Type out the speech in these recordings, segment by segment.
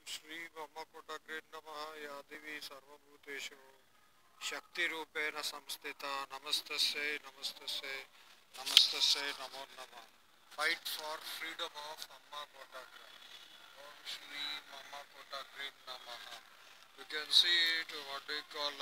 Shri Brahmakotagre Namaha Yadivi Sarvabhuteshu Shakti Rupena Samstita Namastasya Namastasya Namastasya Namo Nama. Fight for freedom of Amma Kotagra. Om Shri Mama Kotagre Namaha. You can see it, what do you call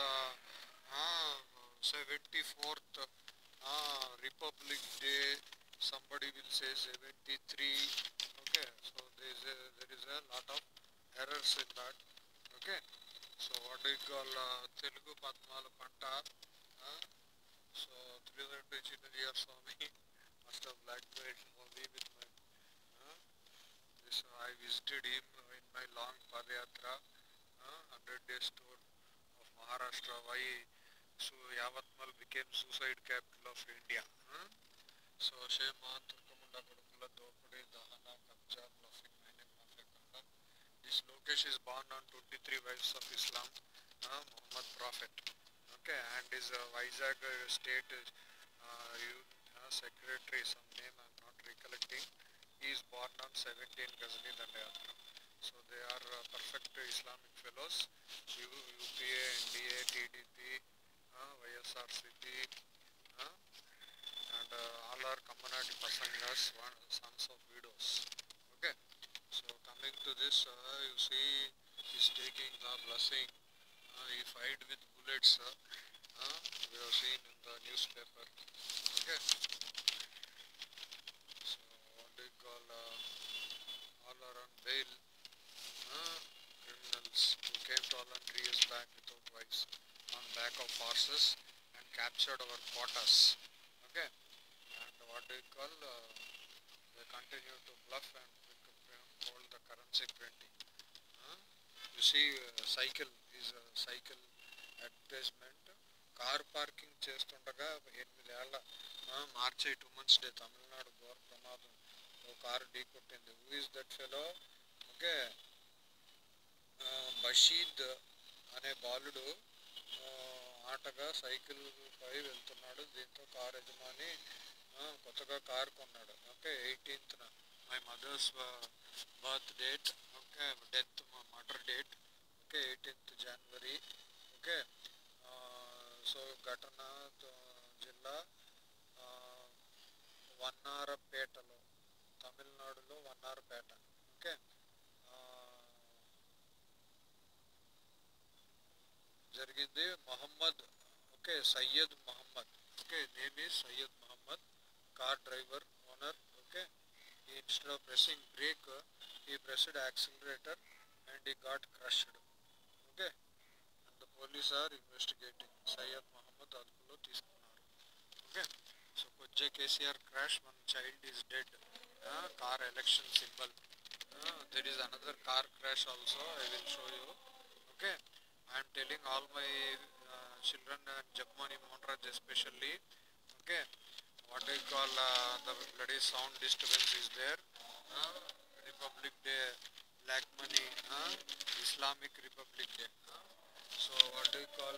74th Republic Day. Somebody will say 73. Okay, so there is a lot of errors in that. Okay, so what do you call Telugu Padmalu Panta. So Tirumala Swami must have blackmailed me with my this. I visited him in my long Padayatra, 100 days tour of Maharashtra. Why so Yavatmal became suicide capital of India. So Shema Turkamunda Kodukula Dopade Dahana Kabja bluffing my name Mafekunda. This Lokesh is born on 23 wives of Islam, Muhammad Prophet. Okay, and his Vizag state secretary, some name I am not recollecting. He is born on 17 Ghazni Dandayatra. So they are perfect Islamic fellows. UPA, NDA, TDP, YSRCP, and all are community pasangas, sons of widows. Okay, so coming to this, you see he's taking the blessing. He fight with bullets. We have seen in the newspaper. Okay, so what do you call all are on bail. Criminals who came to Holland 3 years back without wives on back of horses and captured our quotas. Okay, and what do you call they continue to bluff and hold the currency printing. You see cycle is a cycle advertisement. Car parking చేస్తుండగా 8 ఏళ్ల మార్చి 2 months day Tamil Nadu ఘోర ప్రమాదం ఒక car ఢీకొట్టింది. Who is that fellow? Okay, Basheed అనే బాలుడు ఆటగా cycle పై వెళ్తున్నాడు. దీంతో కారు యజమాని కొత్తగా కారు కొన్నాడు. Okay, 18th my mother's birth date. Okay, death murder date. Okay, 18th January. Okay, so ఘటన జిల్లా వన్నారపేటలో, తమిళనాడులో వన్నారపేట. ఓకే, జరిగింది. Mohammed, okay, Syed Mohammed. Okay, name is Syed Mohammed, car driver, owner. Okay, instead of pressing brake, he pressed accelerator and he got crushed. Okay, and the police are investigating. Sayyid Muhammad adupulo తీసుకున్నారు. Okay, so Kojja KCR crash, one child is dead. Car election symbol. There is another car crash also, I will show you. Okay, I am telling all my children and Japmani Montraj especially. Okay, what I call the bloody sound disturbance is there. Republic Day, black money, Islamic Republic Day. So what do you call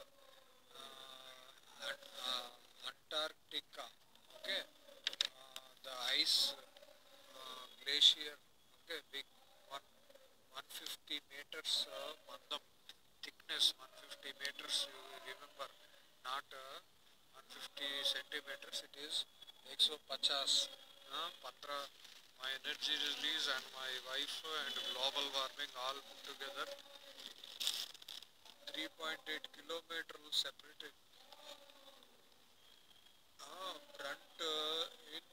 Antarctica? Okay, the ice glacier. Okay, big 150 meters mandam thickness, 150 meters. You remember, not 150 centimeters. It is 150. Patra, my energy release and my wife and global warming all put together 3.8 kilometers separated. Brunt in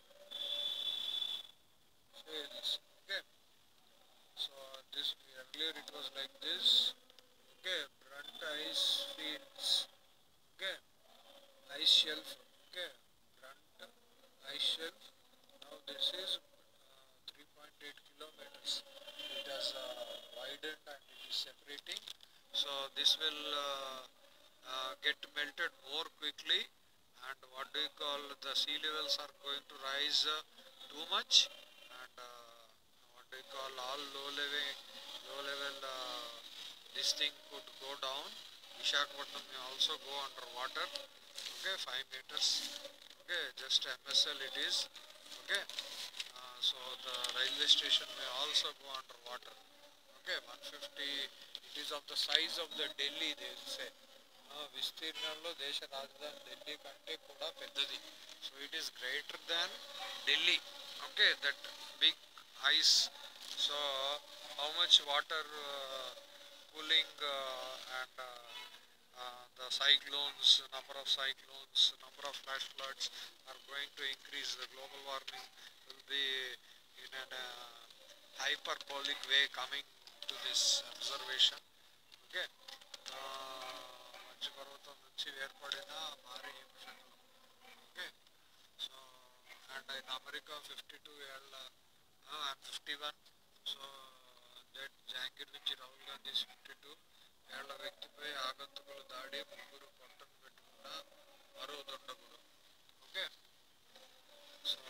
sales. Okay, so this earlier it was like this. Okay, brunt ice fields. Okay, ice shelf. Okay, brunt ice shelf. Now this is 3.8 kilometers. It has widened and it is separating. So this will get melted more quickly, and what do you call, the sea levels are going to rise too much, and what do you call, all low level this thing could go down. Vishakhapatnam may also go underwater. Okay, 5 meters. Okay, just MSL it is. Okay, so the railway station may also go underwater. Okay, 150. It is of the size of the Delhi, they will say. విస్తీర్ణంలో దేశ రాజధాని ఢిల్లీ కంటే కూడా పెద్దది. So it is greater than Delhi. Okay, that big ice. So how much water cooling and the cyclones, number of cyclones, number of flash floods are going to increase. The global warming will be in an hyperbolic way coming to this observation. Okay. మంచు పర్వతం నుంచి ఏర్పడిన భారీ హిమశకలం. Okay, so and in America 52 ఏళ్ళ I'm 51. So that Jangir నుంచి రాహుల్ గాంధీ 52 ఏళ్ల వ్యక్తిపై ఆగంతుకులు దాడి, ముగ్గురు పొట్టను పెట్టుకున్న మరో దుండగుడు. ఓకే, సో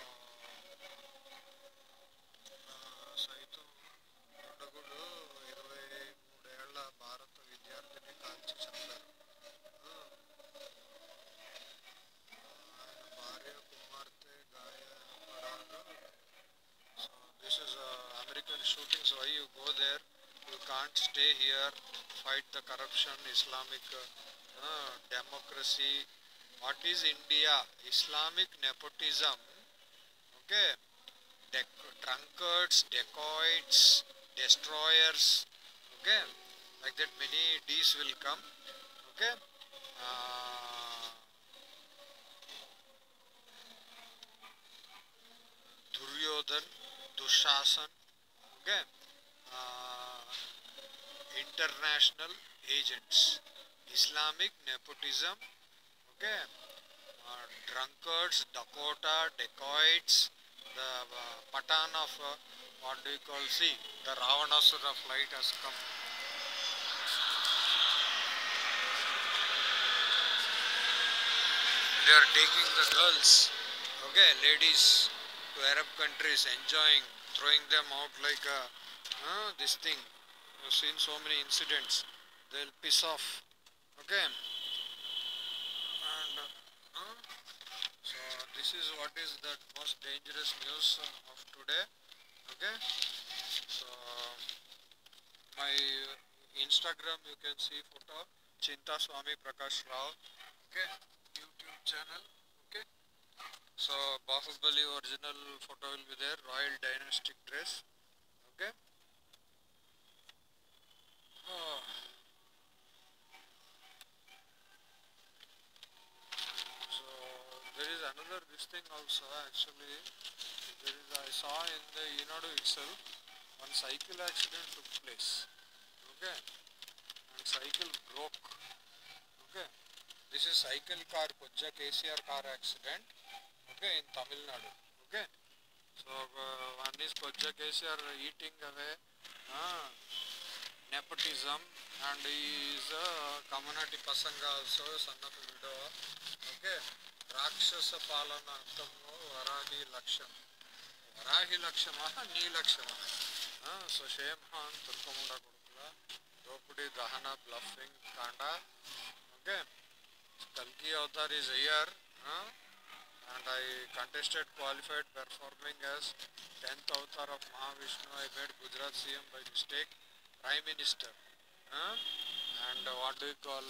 సైతం దుండగుడు 23 ఏళ్ల భారత విద్యార్థిని కాల్చి చంపారు. ఆయన భార్య కుమార్తె గాయపడారు. So this is American shooting. So why you go there? You can't stay here. Fight the corruption, Islamic democracy. What is India? Islamic nepotism. Okay, drunkards, dacoits, destroyers. Okay, like that many D's will come. Okay. Duryodhan, Dushasan, okay, international agents, Islamic nepotism, okay, drunkards, Dakota, dacoits, the Patan of what do you call, see, the Ravanasura flight has come. They are taking the girls, okay, ladies, to Arab countries, enjoying, throwing them out like this thing. You've seen so many incidents. They'll piss off. Okay. And so this is what is the most dangerous news of today. Okay. So my Instagram, you can see photo Chinta Swami Prakash Rao. Okay. YouTube channel. Okay. So Bahubali original photo will be there, royal dynastic dress. Okay. So there is another this thing also. Actually there is, I saw in the Enadu itself, one cycle accident took place. Okay, and cycle broke. Okay, this is cycle car Kojja KCR car accident. Okay, in Tamil Nadu. Okay, so one is Kojja KCR eating away nepotism, and he is a community pasanga also, son of a widow. Okay, Rakshasa Palana Antamno Varahi Laksham. Varahi Lakshama, Ni Lakshama. So shame on Turkamunda Kurkula, Dopudi Dahana bluffing Kanda. Okay, Kalki Avatar is here. And I contested, qualified, performing as 10th avatar of Mahavishnu. I made Gujarat CM by mistake, Prime Minister. And what do you call,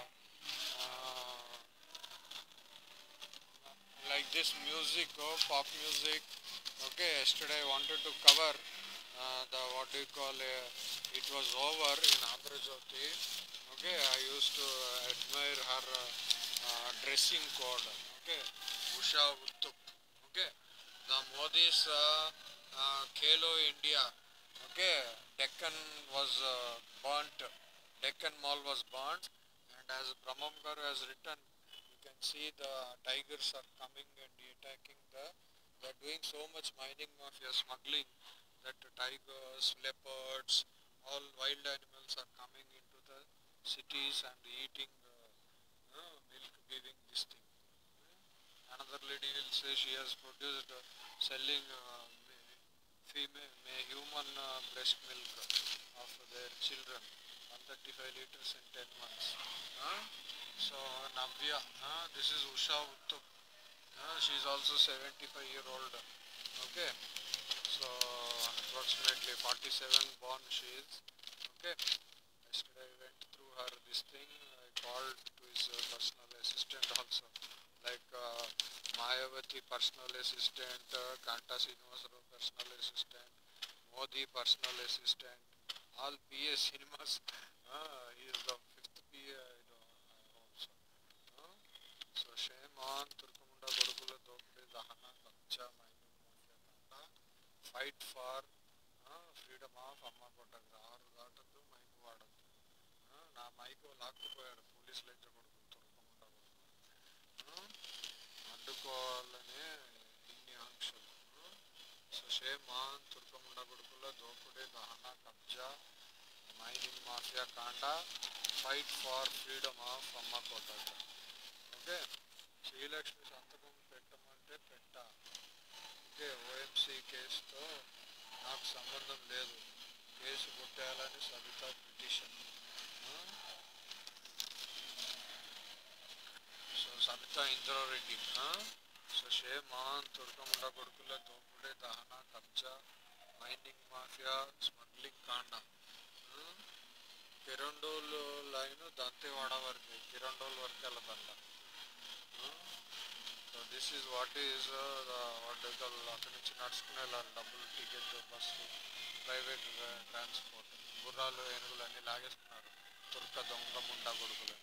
like this music, pop music. Okay, yesterday I wanted to cover the, what do you call, it was over in Andhra Jyoti. Okay, I used to admire her dressing code. Okay, Usha Uttup. Okay, the Modi's Khelo India. Okay, Deccan was burnt. Deccan Mall was burnt, and as Brahmamkar has written, you can see the tigers are coming and attacking the. They are doing so much mining mafia smuggling that tigers, leopards, all wild animals are coming into the cities and eating milk, giving this thing. Another lady will say she has produced selling human breast milk of their children, 135 liters in 10 months. So Navya, this is Usha Uttup. She is also 75-year-old. Okay, so approximately 47 born she is. Okay, yesterday I went through her this thing. I called to his personal assistant also, like Mayavati personal assistant, Kanta Srinivasarao personal assistant, Modi personal assistant, all PA cinemas. He is the 5th PA, I hope so. So shame on Turkamunda Kodukula Dopade Dahana Kapcha Mining Mafia Kanda. Fight for freedom of Amma Kotagra. Aru దాటద్దు mic వాడద్దు. నా mic లాక్కుపోయాడు పోలీసులు అయితే కొడుకులు తురకముండా కొడుకులు. అడ్డుకోవాలనే ఇన్ని ఆంక్షలు. So shame on తురకముండా కొడుకుల దోపిడీ దహన కబ్జా మైనింగ్ మాఫియా కాండా ఫైట్ ఫార్ ఫ్రీడమ్ ఆఫ్ అమ్మ కోటగ్ర. ఓకే, శ్రీలక్ష్మి సంతకం పెట్టమంటే పెట్టా. ఓకే, ఓఎంసీ కేసుతో నాకు సంబంధం లేదు, కేసు కొట్టేయాలని Sabitha petition. So Sabitha Indrareddy. So shame on తురకముండ కొడుకుల దోపిడీ దహన కబ్జా మైనింగ్ మాఫియా స్మగ్లింగ్ కాండ. కిరండోల్ లైన్ దంతేవాడ వరకు, కిరండోల్ వరకు వెళ్ళదంట. So this is what is అక్కడి నుంచి నడుచుకుని వెళ్ళాలి. డబ్బులు, టికెట్, బస్సు, ప్రైవేట్ ట్రాన్స్పోర్ట్. గుర్రాలు, ఏనుగులు అన్నీ లాగేస్తున్నారు తుర్క దొంగ ముండా కొడుకులు.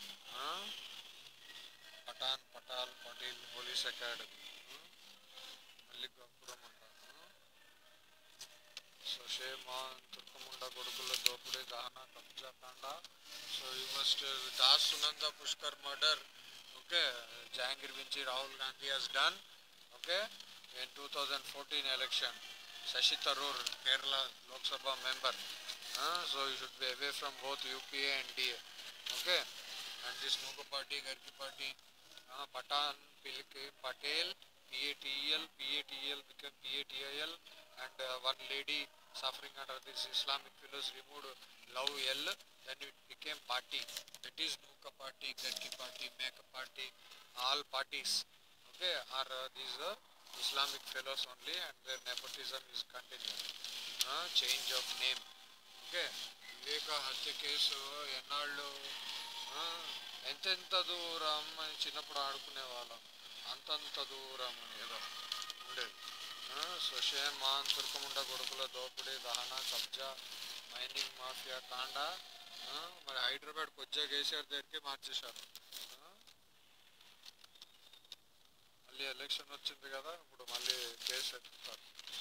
పటాల్ పటేల్ పోలీస్ అకాడమీ మల్లికాపురం అంటారు. సో షేమ్ ఆన్ తుర్కముండా కొడుకుల దోపిడీ దహన కబ్జా కాండ. సో యూ మస్ట్ దాస్ Sunanda Pushkar murder. Okay, Jahangir Vinci Rahul Gandhi has done. Okay, in 2014 election, Shashi Tharoor, Kerala Lok Sabha member. So you should be away from both UPA and DA. Okay, and this Nuga party, Gargi party, Patan, Patel, PATL became PATIL, and one lady suffering under this Islamic fellows removed Love L, then it became party. That is Nuka party, Gargi party, Meka party, all parties. Okay, are these Islamic fellows only, and their nepotism is continuing. Change of name. Okay, Viveka హత్య case ఎన్నాళ్ళు, ఎంతెంత దూరం అని చిన్నప్పుడు ఆడుకునే వాళ్ళం, అంతంత దూరం అని ఏదో ఉండేది. సో షేమ్ ఆన్ తుర్కముండ కొడుకుల దోపిడీ దహన కబ్జా మైనింగ్ మాఫియా కాండ. మరి హైదరాబాద్ కొజ్జా కేసీఆర్ దగ్గరికి మార్చేశారు. మళ్ళీ ఎలక్షన్ వచ్చింది కదా, ఇప్పుడు మళ్ళీ కేసు ఎత్తుతారు.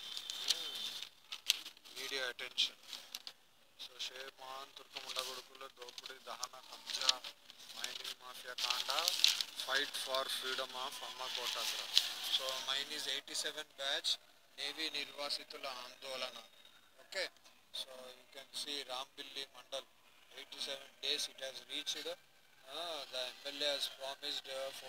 Media attention. So shame on తుర్కముండ కొడుకుల దోపిడీ దహన కబ్జా మైనింగ్ మాఫియా కాండ ఫైట్ ఫార్ ఫ్రీడమ్ ఆఫ్ అమ్మ కోటాగ్ర. So mine is 87 batch navy నిర్వాసితుల ఆందోళన. Okay, so you can see Rambilli mandal 87 days it has reached. The MLA has promised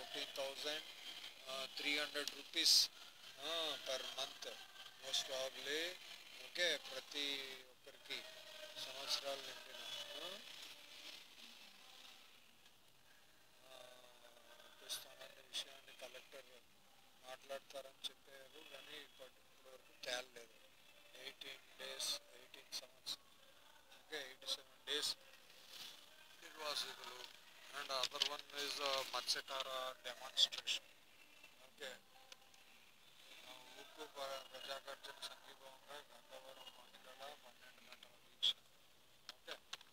14,300 rupees per month most probably. Okay, ప్రతి ఒక్కరికి సంవత్సరాలు నిండిన ఇస్తానన్న విషయాన్ని కలెక్టర్ మాట్లాడతారని చెప్పారు, కానీ ఇప్పటి వరకు తేలలేదు. 18 days, 18 సంవత్సరం. ఓకే, 87 days నిర్వాసితులు. అండ్ అదర్ వన్ ఈజ్ మత్స్యకార డెమాన్స్ట్రేషన్. ఓకే, ఉప్పు ప్రజాగర్జన సంఘీభావంగా గంగవరం మహిళల 12 గంటల దీక్ష. ఓకే,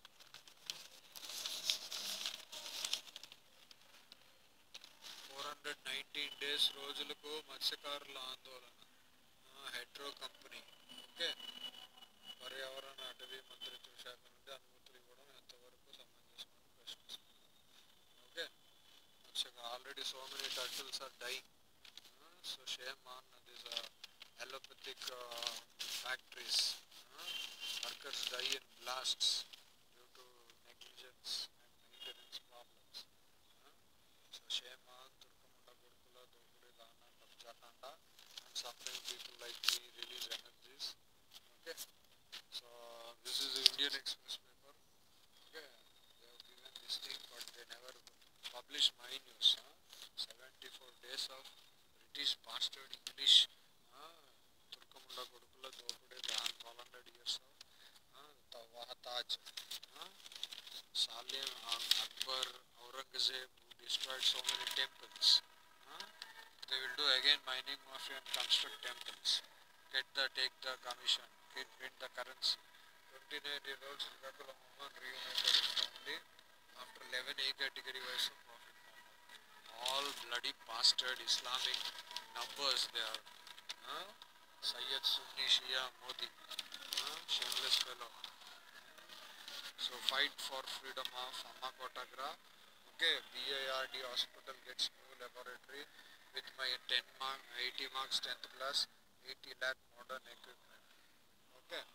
419 days రోజులకు మత్స్యకారుల ఆందోళన. హెడ్రో కంపెనీ. ఓకే, పర్యావరణ అటవీ మంత్రిత్వ శాఖ నుండి అనుమతులు ఇవ్వడం ఎంతవరకు సమంజసమని ప్రశ్నిస్తున్నారు. Okay, already so many turtles are dying. So shame on this allopathic factories. Workers die in blasts due to negligence and maintenance problems. So shame on Turkamunda Gurukula Dopudi Dana Kabja Kanda and suffering people like me release energies. Okay, so this is the Indian Express paper. Okay, they have given this thing but they never publish my news. 74 days of British bastard English. తుర్కముండ కొడుకుల దోపిడీ 1200 years of Tawahataj, Salim, Akbar, Aurangzeb, who destroyed so many temples. They will do again mining mafia and construct temples. Take the commission, print the currency. 29-year-old Singapore woman reunited with family after 11 A category wives of Prophet Muhammad. All bloody bastard Islamic numbers they are. Sayyid Sunni Shia Modi. Shameless fellow. So fight for freedom of Amma Kotagra. Okay, BIRD hospital gets new laboratory with my 80 marks 10th class, 80 lakh modern equipment. Okay.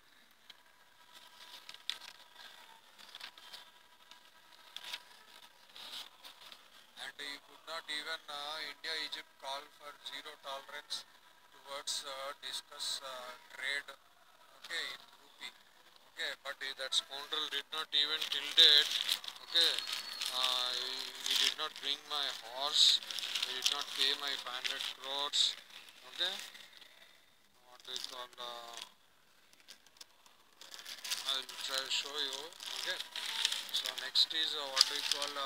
And you could not even India Egypt call for zero tolerance towards discuss trade. Okay, in rupee. Okay, but that scoundrel did not even till date. Okay, he did not bring my horse. He did not pay my 500 crores. Okay, what do you call? I will try to show you. Okay, so next is what do you call?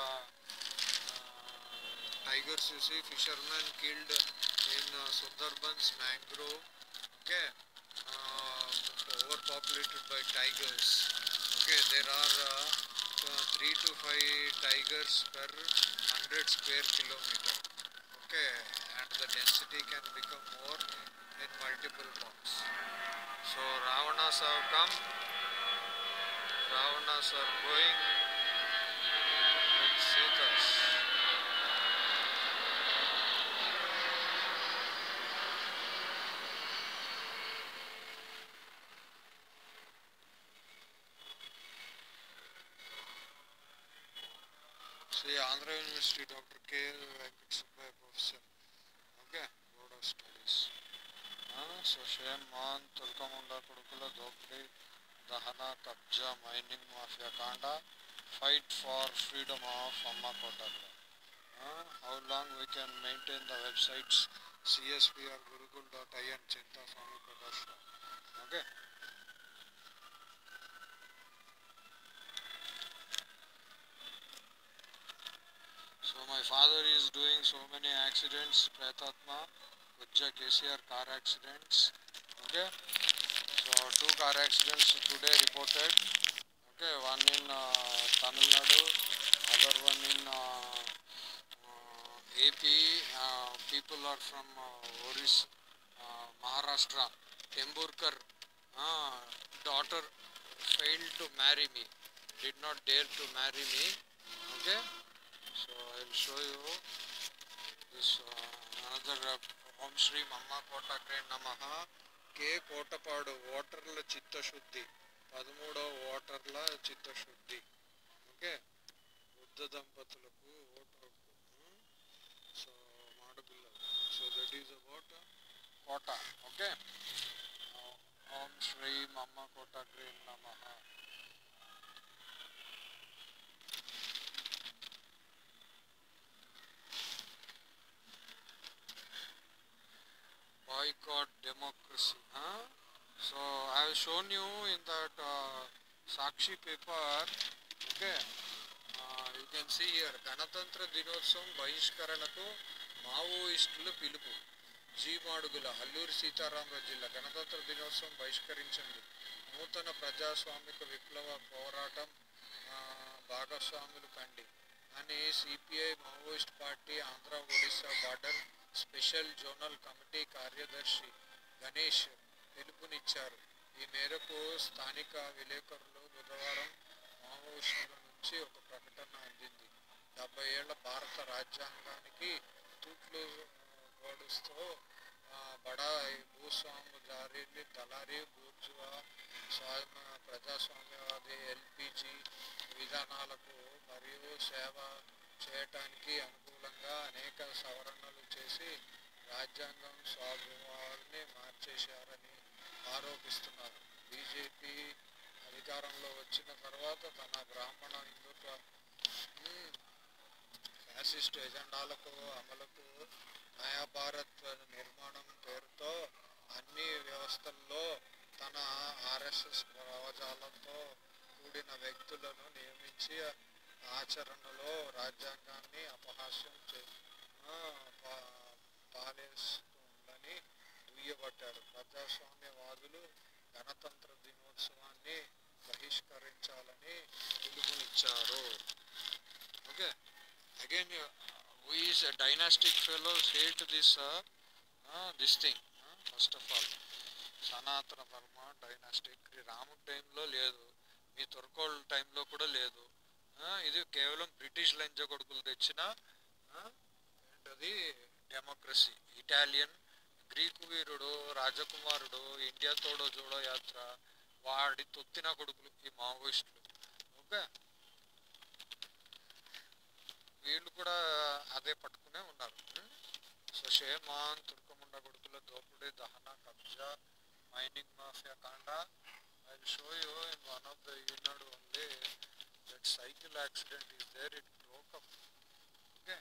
Tigers. You see, fishermen killed in Sundarbans mangrove. Okay, overpopulated by tigers. Okay, there are 3 to 5 tigers per 100 square kilometer. Okay, and the density can become more in multiple blocks. So Ravanas have come. Ravanas are going with Sitas. See, Andhra University, Dr. K. Venkatesubba, professor. Okay, Board of Studies. So shame on Tulkamunda Kudukula Dopri, Dahana, Kabja, mining mafia Kanda, fight for freedom of Amma Kotagra. How long we can maintain the websites CSPR Gurukul.I and Chinta Swami Prakash. Okay. So my father is doing so many accidents, Pretatma, Ujja KCR car accidents. Okay. So 2 car accidents today reported. Okay, one in Tamil Nadu, other one in AP. People are from Orissa, Maharashtra. Temburkar daughter failed to marry me, did not dare to marry me. Okay, so I will show you this another Om Shri Mamma Kotakre Namaha K Kotapadu Waterla Chitta Shuddhi 13వ వాటర్ల చిత్తశుద్ధి. Okay, Buddha దంపతులకు ఓటు హక్కు. So మాడపిల్లలు. So that is about కోట. Okay, ఓం శ్రీ మమ్మ కోటగ్రే నమః. Boycott democracy. So I have shown you in that Sakshi paper. Okay, you can see here Ganatantra Dinotsavam బహిష్కరణకు మావోయిస్టుల పిలుపు. జీ మాడుగుల అల్లూరి సీతారామరాజు జిల్లా గణతంత్ర దినోత్సవం బహిష్కరించండి. నూతన ప్రజాస్వామిక విప్లవ పోరాటం భాగస్వాములు కండి అని CPI Maoist party Andhra Odisha border special zonal committee కార్యదర్శి గణేష్ పిలుపునిచ్చారు. ఈ మేరకు స్థానిక విలేకరులు బుధవారం మావోయిస్టుల నుంచి ఒక ప్రకటన అందింది. 70 ఏళ్ల భారత రాజ్యాంగానికి తూట్లు పొడుస్తూ బడాయి భూస్వాముదారీ దళారీ బూర్జువా ప్రజాస్వామ్యవాది ఎల్పిజి విధానాలకు మరియు సేవ చేయటానికి అనుకూలంగా అనేక సవరణలు చేసి రాజ్యాంగం స్వభావాన్ని మార్చేశారని ఆరోపిస్తున్నారు. బీజేపీ అధికారంలో వచ్చిన తర్వాత తన బ్రాహ్మణ హిందుత్వ ఫ్యాసిస్ట్ ఎజెండాలకు అమలుకు నయా భారత్ నిర్మాణం పేరుతో అన్ని వ్యవస్థల్లో తన ఆర్ఎస్ఎస్ భావజాలంతో కూడిన వ్యక్తులను నియమించి ఆచరణలో రాజ్యాంగాన్ని అపహాస్యం పాలేస్తుందని దుయ్యబట్టారు. ప్రజాస్వామ్యవాదులు గణతంత్ర దినోత్సవాన్ని బహిష్కరించాలని పిలుపునిచ్చారు. Okay, again we is dynastic fellows hate this thing. First of all సనాతన ధర్మ డైనాస్టిక్ రాముడి టైంలో లేదు, మీ తుర్కోళ్ళ టైంలో కూడా లేదు. ఇది కేవలం బ్రిటిష్ లంచ కొడుకులు తెచ్చిన ఏంటది డెమోక్రసీ. ఇటాలియన్ గ్రీకు వీరుడు రాజకుమారుడు ఇండియా తోడో జోడో యాత్ర వాడి తొత్తిన కొడుకులు ఈ మావోయిస్టులు. ఓకే, వీళ్ళు కూడా అదే పట్టుకునే ఉన్నారు. సో షేమాన్ తుర్కముండ కొడుకుల దోపిడీ, దహన, కబ్జా, మైనింగ్ మాఫియా కాండ. I will show you in one of the unit only that cycle accident is there, it broke up. Okay,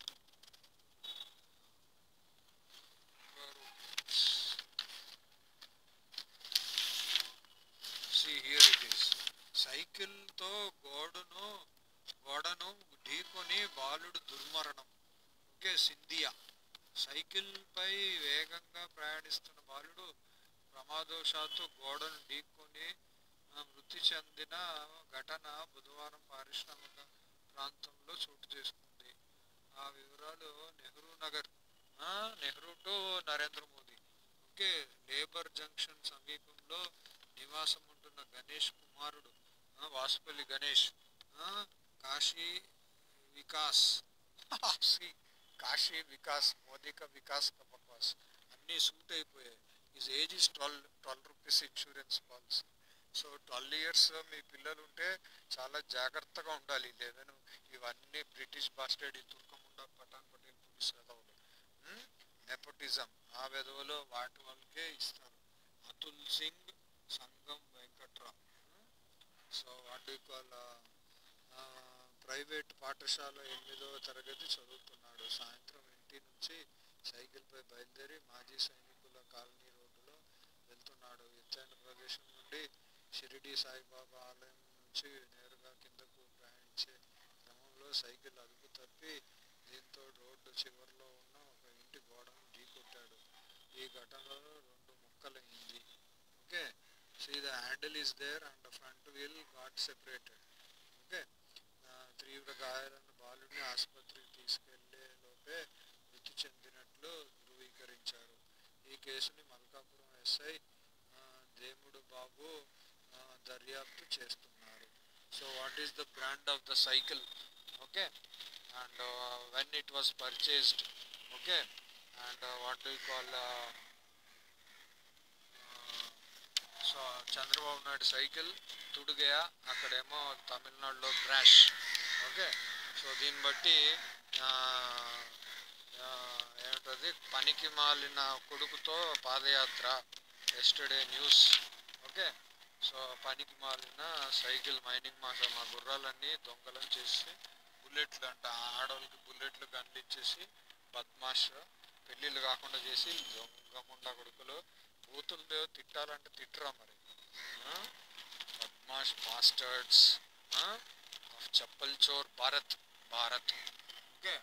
see here it is. సైకిల్తో గోడను ఢీకొని బాలుడు దుర్మరణం. ఓకే, సింధియా. సైకిల్ పై వేగంగా ప్రయాణిస్తున్న బాలుడు ప్రమాదవశాత్తు గోడను ఢీకొని మృతి చెందిన ఘటన బుధవారం పారిశ్రామిక ప్రాంతంలో చోటు చేసుకుంది. ఆ వివరాలు Nehru Nagar, Nehru to Narendra Modi. Okay, labour junction సమీపంలో నివాసం ఉంటున్న గణేష్ కుమారుడు వాసుపల్లి గణేష్ కాశీ వికాస్ మోదీ కా వికాస్ కా బక్వాస్ అన్నీ సూట్ అయిపోయాయి. His age is 12 rupees insurance policy. So 12 years మీ పిల్లలు ఉంటే చాలా జాగ్రత్తగా ఉండాలి. లేదని ఇవన్నీ బ్రిటిష్ బాస్టర్డ్ తుర్కముండ పఠాన్ పటేల్ పోలీస్ వెధవులు, నెపోటిజం ఆ వెధవులు వాటి వాళ్ళకే ఇస్తారు. Atul Singh Sangam Venkatram. So what do call private పాఠశాల 8వ తరగతి చదువుతున్నాడు. సాయంత్రం ఇంటి నుంచి సైకిల్పై బయలుదేరి మాజీ సైనికుల కాలనీ రోడ్డులో వెళ్తున్నాడు. ఎత్తైన ప్రదేశం నుండి షిరిడి సాయిబాబా ఆలయం నుంచి నేరుగా కిందకు ప్రయాణించే క్రమంలో సైకిల్ అదుపు తప్పి దీంతో రోడ్డు చివరిలో ఉన్న ఒక ఇంటి గోడను ఢీకొట్టాడు. ఈ ఘటనలో 2 ముక్కలైంది. Okay, see the handle is there and the front wheel got separated. Okay, తీవ్ర గాయాలైన బాలుడిని ఆసుపత్రికి తీసుకెళ్లే లోపే మృతి చెందినట్లు ధృవీకరించారు. ఈ కేసుని మల్కాపురం ఎస్ఐ దేముడు బాబు దర్యాప్తు చేస్తున్నారు. So what is the brand of the cycle? Okay, and when it was purchased. Okay, and what do you call so Chandrababu Naidu cycle తుడిగయా, అక్కడేమో తమిళనాడులో క్రాష్. ఓకే, సో దీన్ని బట్టి ఏమిటది పనికి మాలిన కొడుకుతో padayatra yesterday news. Okay, so పనికి మాలిన సైకిల్ మైనింగ్ మా గుర్రాలన్నీ దొంగలం చేసి బుల్లెట్లు అంట ఆడవాళ్ళకి బుల్లెట్లు గన్లు ఇచ్చేసి బద్మాష్ పెళ్ళిళ్ళు కాకుండా చేసి దొంగముండా కొడుకులు. బూతులు తిట్టాలంటే తిట్టరా మరి. బద్మాష్ బాస్టర్డ్స్ ఆఫ్ చప్పల్ చోర్ భారత్. ఓకే,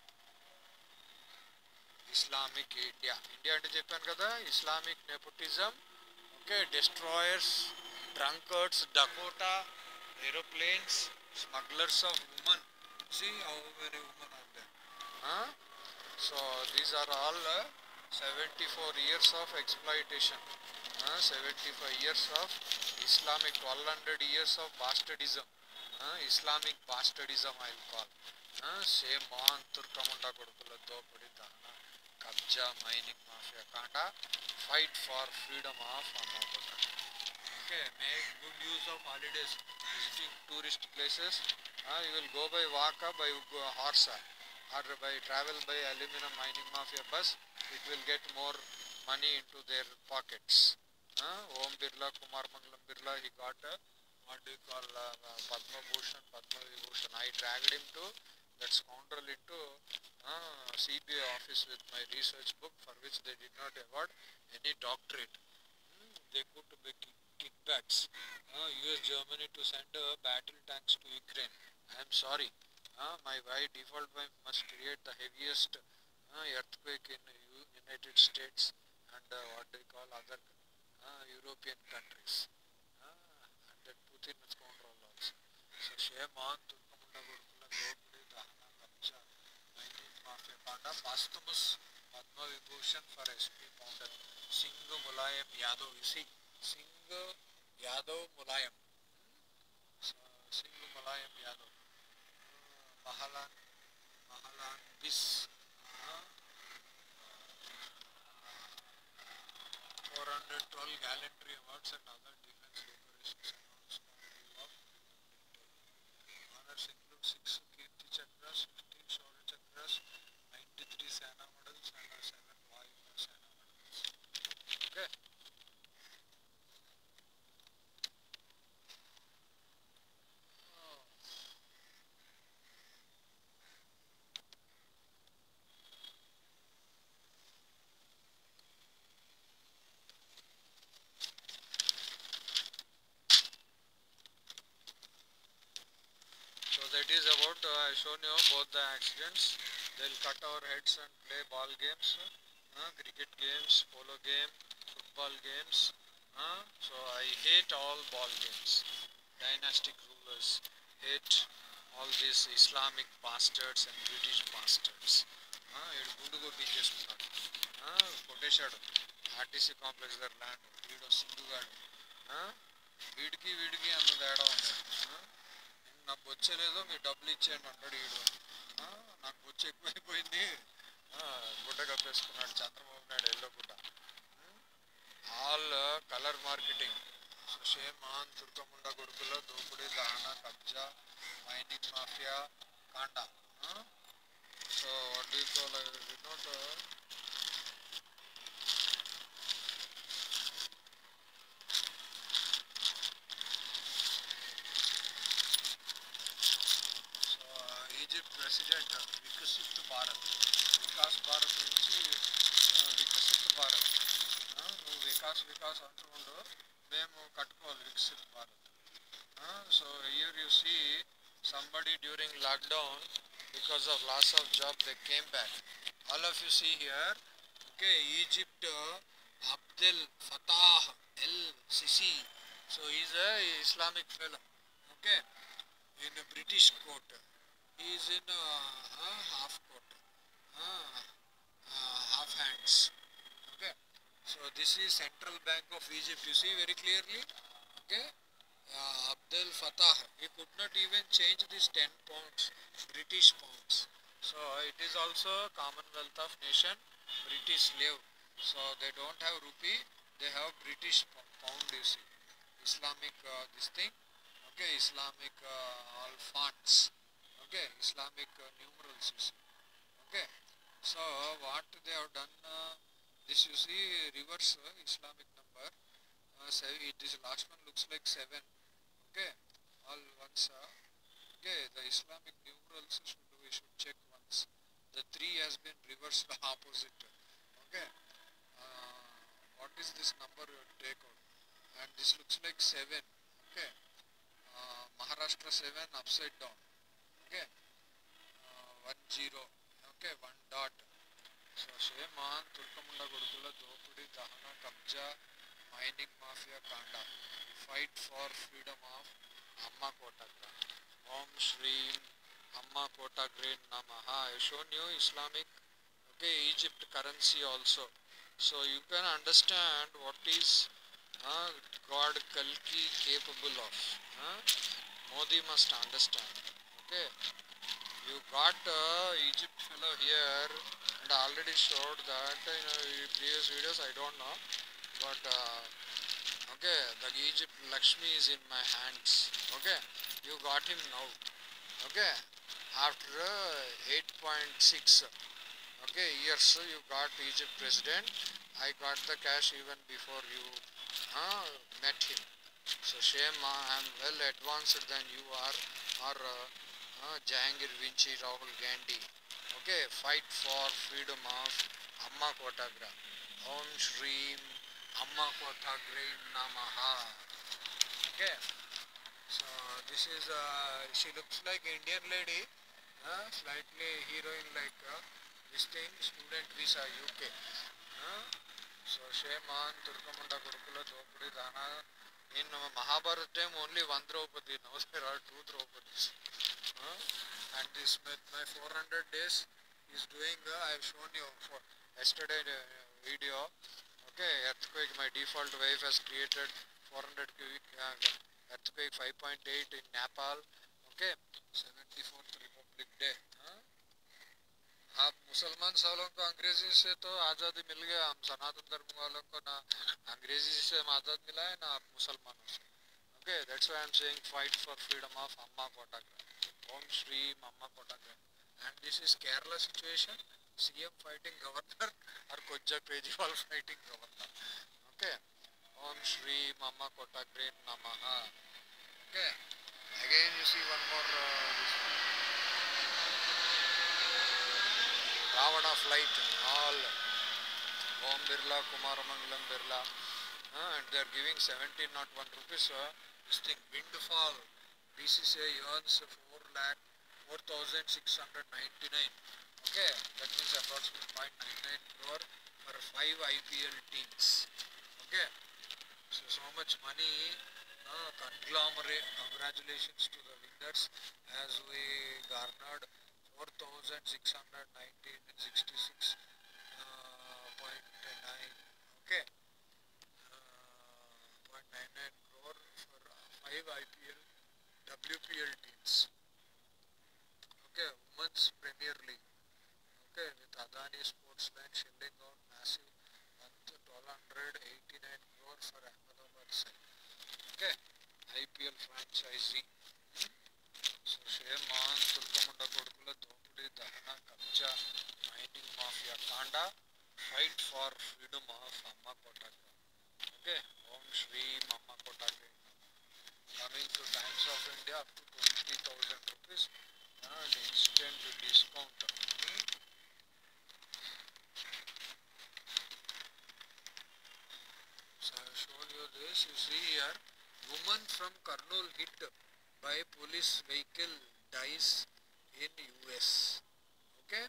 ఇస్లామిక్ ఇండియా అంటే చెప్పాను కదా, Islamic nepotism. Okay, destroyers, drunkards, Dakota, aeroplanes, smugglers of women. See how many women are there. So these are all 74 years of exploitation, 75 years of Islamic, 1200 years of bastardism, Islamic bastardism I will call. Same on Turkamunda Kodukula Dopadi Dana Kabja Mining Mafia Kanda, fight for freedom of Amagota. Okay, make good use of holidays, visiting tourist places. You will go by walk, by horse, or by travel by aluminum mining mafia bus. It will get more money into their pockets. Om Birla, Kumar Mangalam Birla, he got what do you call Padma Vibhushan. I dragged him to that scoundrel into CBI office with my research book, for which they did not award any doctorate. they could be kickbacks. US Germany to send battle tanks to Ukraine. I am sorry. By default must create the heaviest earthquake in United States and what do you call other European countries. And that Putin is control also. So shame on Turkamunda Gurukula Gopudi Dahana Kabja mining mafia Panda posthumous Padma Vibhushan for SP founder Singh Mulayam Yadav. You see, Singh Yadav Mulayam. So, Singh Mulayam Yadav. Mahalan Bis. 412 gallantry awards and other defense decorations announced on leave of honors include 6 Kirti Chakras, 15 Shaurya Chakras, 93 Sena medals and 7 Vayu Sena medals. Okay. So that is about I shown you both the accidents. They'll cut our heads and play ball games, cricket games, polo game, football games. So I hate all ball games. Dynastic rulers, hate all these Islamic bastards and British bastards. Idu gundu gopinchestunnaru. Kotesadu. RTC complex their land. Veedo Sindhugadu. వీడికి అంత తేడా ఉంది. నాకు వచ్చేలేదో మీరు డబ్బులు ఇచ్చేయండి అంటాడు వీడు. నాకు వచ్చి ఎక్కువైపోయింది. గుడ్డ కప్పేసుకున్నాడు చంద్రబాబు నాయుడు ఎల్లో గుడ్డ. All colour marketing. So shame on తుర్కముండ కొడుకులో దోపిడీ దహన కబ్జా మైనింగ్ మాఫియా కాండా. So what do you call రినోట్ ఈజిప్ట్ ప్రెసిడెంట్ వికసిత్ భారత్ వికాస్ భారత్ నుంచి వికసిత్ భారత్. నువ్వు వికాస్ అంటూ ఉండు, మేము కట్టుకోవాలి Viksit Bharat. So here you see somebody during lockdown because of loss of job they came back. All of you see here, okay, Egypt Abdel Fattah el-Sisi. So he is a Islamic fellow, okay, in a British court. He is in half court, half hands. Okay, so this is Central Bank of Egypt. You see very clearly. Okay, Abdel Fattah. He could not even change this 10 pounds, British pounds. So it is also Commonwealth of Nation, British slave. So they don't have rupee, they have British pound. You see, Islamic this thing. Okay, Islamic all fonts. Okay, Islamic numerals. You see. Okay, so what they have done? This you see reverse Islamic number. This last one looks like 7. Okay, all ones. Okay, the Islamic numerals we should check once. The 3 has been reversed opposite. Okay, what is this number take out? And this looks like 7. Okay, Maharashtra 7 upside down. Okay, 10. Okay, 1 dot. So shame on Turkamunda Gurukula Dopudi Dahana Kabja Mining Mafia Kanda. Fight for freedom of Amma Kotagra. Om Shreem Amma Kotagra Namaha. I shown you Islamic, okay, Egypt currency also. So you can understand what is God Kalki capable of. Modi must understand. Okay, you got Egypt fellow here, and I already showed that in previous videos. I don't know, but okay, the Egypt Lakshmi is in my hands. Okay, you got him now. Okay, after 8.6 okay years you got Egypt president. I got the cash even before you met him. So shame, I am well advanced than you are, or Jahangir Vinci, Rahul Gandhi. Okay, fight for freedom of Amma Kotagra. Om Shreem Amma Kotagre Namaha. Okay. So this is she looks like Indian lady, slightly heroine like this thing, student visa UK. So Sheman Turkamunda Kurukula Dopudi Dana. In Mahabharata time only one Draupadi, now there are two Draupadis. And this my 400 days is doing, I have shown you for yesterday video. Okay, earthquake, my default wife has created 400 cubic earthquake 5.8 in Nepal. Okay, 74th Republic Day. आप मुसलमान वालों को अंग्रेजी से तो आज़ादी मिल गया, हम सनातन धर्म वालों को ना अंग्रेजी से आज़ाद मिला है ना आप मुसलमानों से. Okay, that's why I'm saying fight for freedom of Amma Kotagra. Om Shri Amma Kotagra. And this is Kerala situation. CM fighting governor or Kojak Kejriwal fighting governor. Okay. Om Shri Amma Kotagra Namaha. Okay. Again you see one more Ravana flight. All Om Birla, Kumaramangalam Birla. And they are giving 1701 rupees. This thing, windfall. BCCI earns 4,699. Okay, that means approximately 0.99 crore for 5 IPL teams. Okay, so much money. Conglomerate. Congratulations to the winners as we garnered 4,666.9. Okay. 0.99 crore for 5 IPL WPL teams. Okay, Women's Premier League. Okay, with Adani Sports Line shelling out massive 1,289 crore for Ahmedabad side. Okay, IPL franchisee. So Sheman Turkamunda Kodukula Dopudi Dahana Kabja Mining Mafia Kanda fight for freedom of Amma Kotagra. Okay, Om Shri Amma Kotagra. Coming to Times of India up to 20,000 rupees and instant discount. So I have shown you this. You see here, woman from Kurnool hit by police vehicle dies in US. Okay,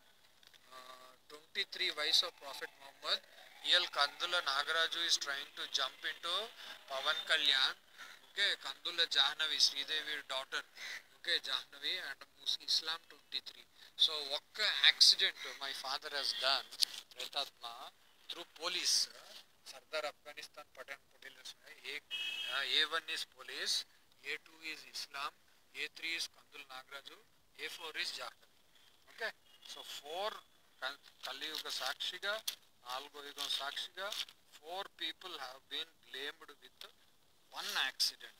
23 wives of Prophet Muhammad. Here Kandula Nagaraju is trying to jump into Pavan Kalyan. Okay, Kandula Jahnavi, Sridevi's daughter. Okay, Jahnavi and Islam 23. So, what accident my father has done, Pretatma, through police. Sardar Afghanistan Patan Patilers. A1 is police, A2 is Islam, A3 is Kandul Nagraju, A4 is Jahnavi. Okay, so 4 Kaliyuga Sakshiga, Algo Yuga Sakshiga, 4 people have been blamed with one accident.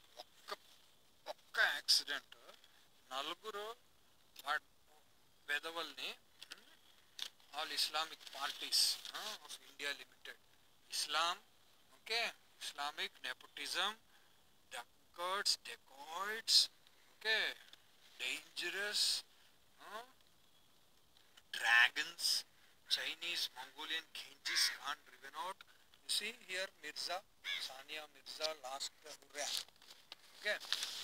Okka accident. Nalguru Vedavalni, all Islamic parties of India Limited. Islam, okay, Islamic nepotism, drunkards, dacoits, okay, dangerous, dragons, Chinese, Mongolian, Genghis Khan driven out. You see here Mirza, Sania Mirza last hurrah. Okay.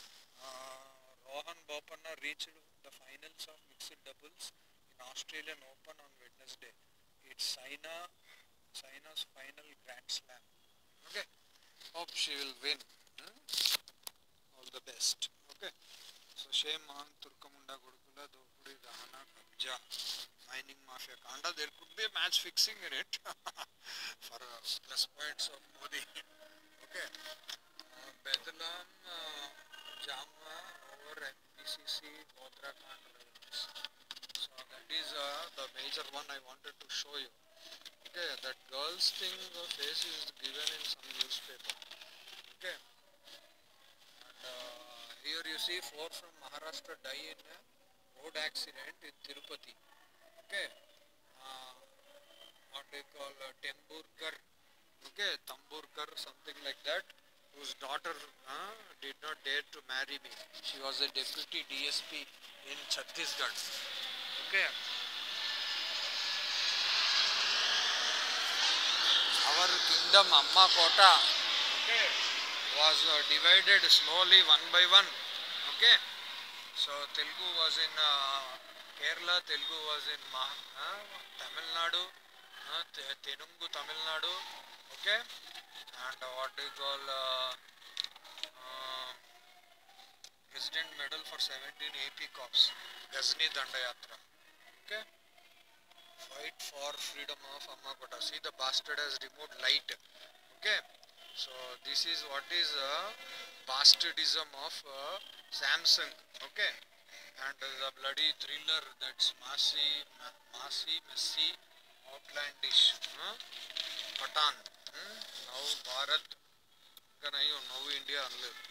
Rohan Bopanna reached the finals of mixed doubles in Australian Open on Wednesday. It's Saina's final Grand Slam. Okay. Hope she will win. All the best. Okay. So Sheman Turkamunda Gurukula Dopudi Dahana Kabja Mining Mafia Kanda. There could be a match fixing in it for plus points of Modi. Okay. Bedlam Jamwa over MPCC Uttarakhand Railways. So that is the major one I wanted to show you. Okay, that girl's thing face is given in some newspaper. Okay. And here you see 4 from Maharashtra die in a road accident in Tirupati. Okay. What they call Temburkar. Okay, Tamburkar, something like that. Whose daughter did not dare to marry me. She was a deputy DSP in Chhattisgarh. Okay. Our king kingdom Amma Kota, okay, was divided slowly one by one. Okay, so Telugu was in Kerala, Telugu was in Tamil Nadu, Tenungu Tamil Nadu, okay, and what do you call President Medal for 17 AP Corps, Ghazni Dandayatra, okay. Fight for freedom of Amma Kota. See, the bastard has removed light. Okay. So this is what is bastardism of Samsung. Okay. And the bloody thriller, that's messy, outlandish. Patan. Now Bharat. Now India.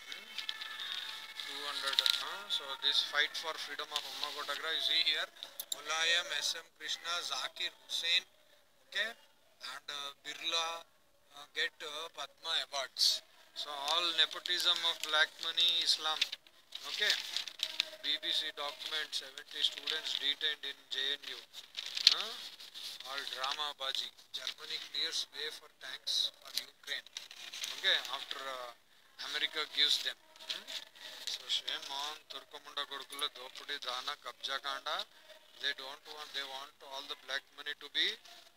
200. So this fight for freedom of Amma Kotagra, you see here, Mulayam, SM Krishna, Zakir Hussain, okay, and Birla get Padma awards. So all nepotism of black money, Islam, okay. BBC document 70 students detained in JNU. All drama baji. Germany clears way for tanks for Ukraine. Okay, after America gives them. So shame on Turkamunda Gurukula Dopudi Dana Kabja Kanda. They want all the black money to be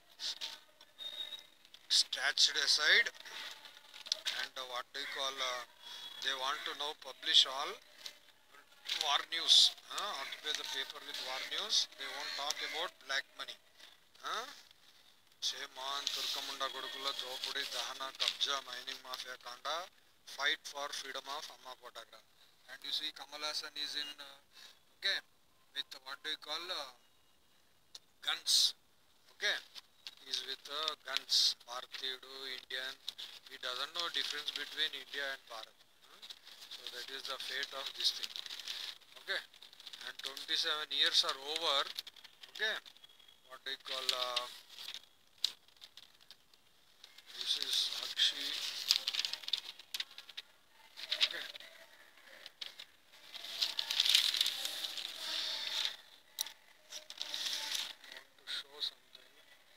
snatched aside, and what do you call, they want to now publish all war news, occupy the paper with war news. They won't talk about black money. Shame on Turkamunda Gurukula Dopudi Dahana Kabja Mining Mafia Kanda. Fight for freedom of Amma Kotagra. And you see Kamal Hassan is in okay, with what do you call guns. Okay, he's with guns. Bharatidu, Indian. He doesn't know difference between India and Bharat. So that is the fate of this thing. Okay, and 27 years are over. Okay, what do you call this is Sakshi. Okay. Show something.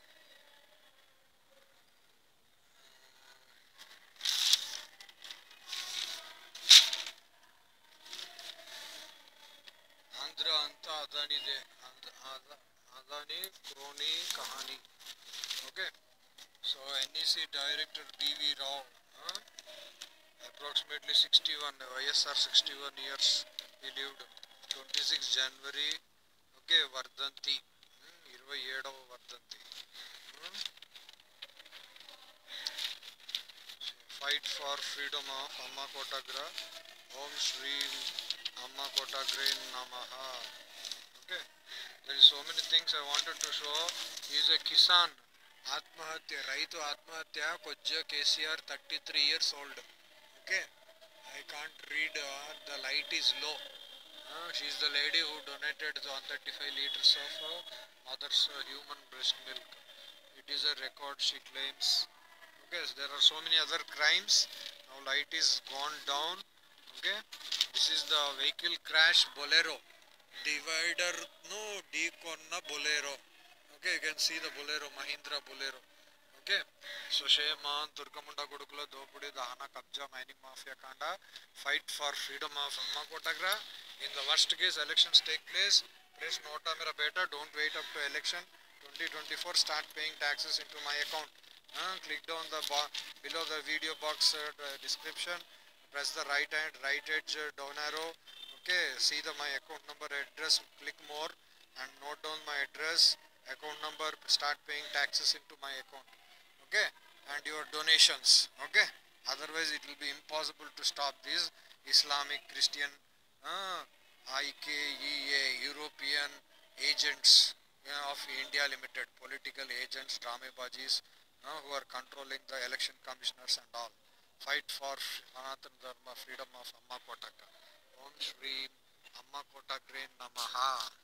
Andhra anta Adani de Adani Crony Kahani. Okay. So NEC Director B.V. Rao, approximately 61, YSR 61 years he lived. 26 January. Okay, Vardhanti. 27వ Vardhanti. Fight for freedom of Amma Kotagra. Om Shri Amma Kotagre Namaha. Okay, there is so many things I wanted to show. He is a Kisan. Atmahatya, Raitu Atmahatya, Kojja KCR, 33 years old. Okay, I can't read, the light is low. She is the lady who donated the 135 liters of mother's human breast milk. It is a record, she claims. Okay, so there are so many other crimes. Now light is gone down. Okay, this is the vehicle crash, Bolero. Divider, no, Deconna Bolero. Okay, you can see the Bolero, Mahindra Bolero. Okay, so shame on Turkamunda Gudukula Dopudi Dahana Kabja Mining Mafia Kanda. Fight for freedom of Amma Kotagra. In the worst case, elections take place. Press Nota Mera Beta. Don't wait up to election 2024. Start paying taxes into my account. Click down the below the video box description. Press the right edge down arrow. Okay, see the my account number, address. Click more and note down my address, account number. Start paying taxes into my account. Okay, and your donations. Okay, otherwise it will be impossible to stop these Islamic Christian IKEA European agents of India Limited, political agents, dramebajis who are controlling the election commissioners and all. Fight for Sanatana Dharma, freedom of Amma Kotaka. Om Shri Amma Kotagre Namaha.